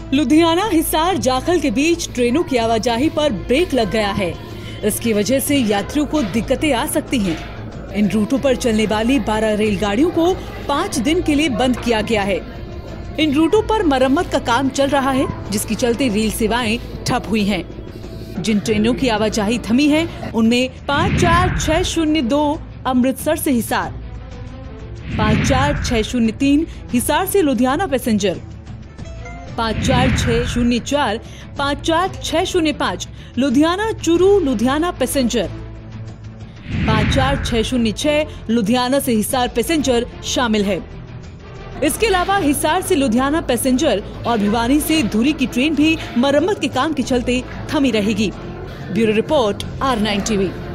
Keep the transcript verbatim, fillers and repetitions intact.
लुधियाना हिसार जाखल के बीच ट्रेनों की आवाजाही पर ब्रेक लग गया है। इसकी वजह से यात्रियों को दिक्कतें आ सकती हैं। इन रूटों पर चलने वाली बारह रेलगाड़ियों को पाँच दिन के लिए बंद किया गया है। इन रूटों पर मरम्मत का काम चल रहा है, जिसके चलते रेल सेवाएं ठप हुई हैं। जिन ट्रेनों की आवाजाही थमी है उनमें पाँच चार छह शून्य दो अमृतसर से हिसार, पाँच चार छह शून्य तीन हिसार से लुधियाना पैसेंजर, पाँच चार छह शून्य चार पाँच चार छह शून्य पाँच लुधियाना चूरू लुधियाना पैसेंजर, पाँच चार छह शून्य छह लुधियाना से हिसार पैसेंजर शामिल है। इसके अलावा हिसार से लुधियाना पैसेंजर और भिवानी से धुरी की ट्रेन भी मरम्मत के काम के चलते थमी रहेगी। Bureau report R nine TV.